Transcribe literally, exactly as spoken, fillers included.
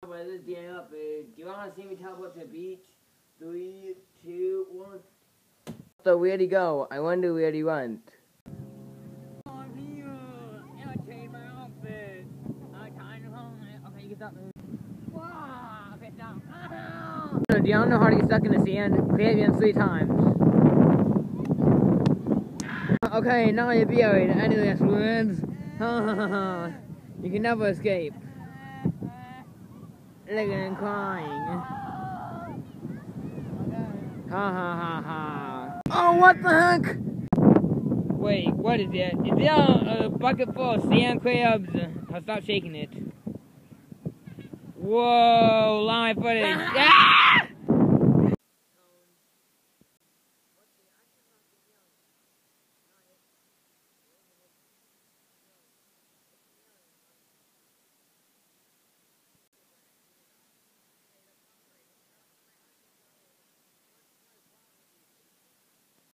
Well, this is the end up. Uh, do you want to see me teleport to the beach? Three, two, one. So where'd he go? I wonder where he went. I'm here. And I changed my outfit. I kind of home. Okay, you get that move. Wow. Okay, down. Ow. Do y'all know how to get stuck in the sand? Play it again three times. Okay, now you're buried. Anyways, friends. You can never escape. Look at him crying. Ha ha ha ha. Oh, what the heck? Wait, what is that? Is that a bucket full of sand crabs? I'll stop shaking it. Whoa, live footage. Ah!